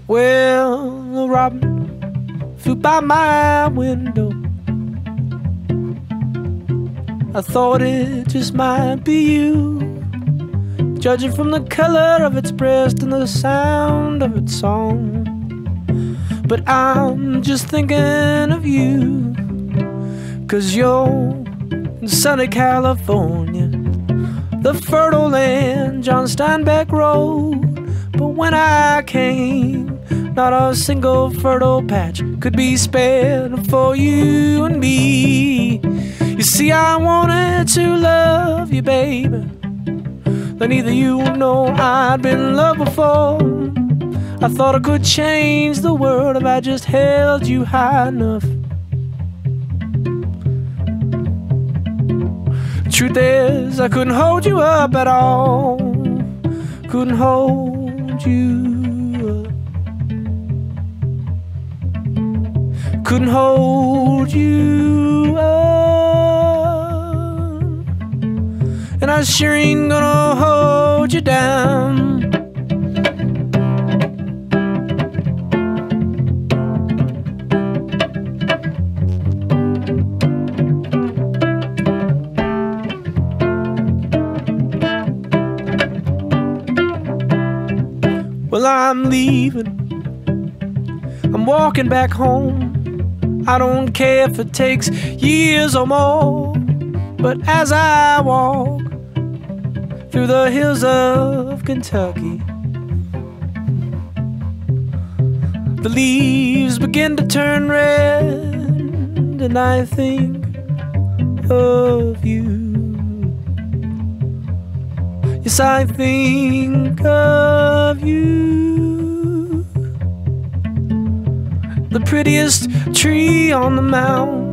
Well, a robin flew by my window. I thought it just might be you, judging from the color of its breast and the sound of its song. But I'm just thinking of you, 'cause you're in sunny California, the fertile land John Steinbeck wrote. But when I came, not a single fertile patch could be spared for you and me. You see, I wanted to love you, baby, but neither you nor I'd been in love before. I thought I could change the world if I just held you high enough. Truth is, I couldn't hold you up at all. Couldn't hold you up. Couldn't hold you up. And I sure ain't gonna hold you down. Well, I'm leaving, I'm walking back home. I don't care if it takes years or more. But as I walk through the hills of Kentucky, the leaves begin to turn red, and I think of you. Yes, I think of you. The prettiest tree on the mound,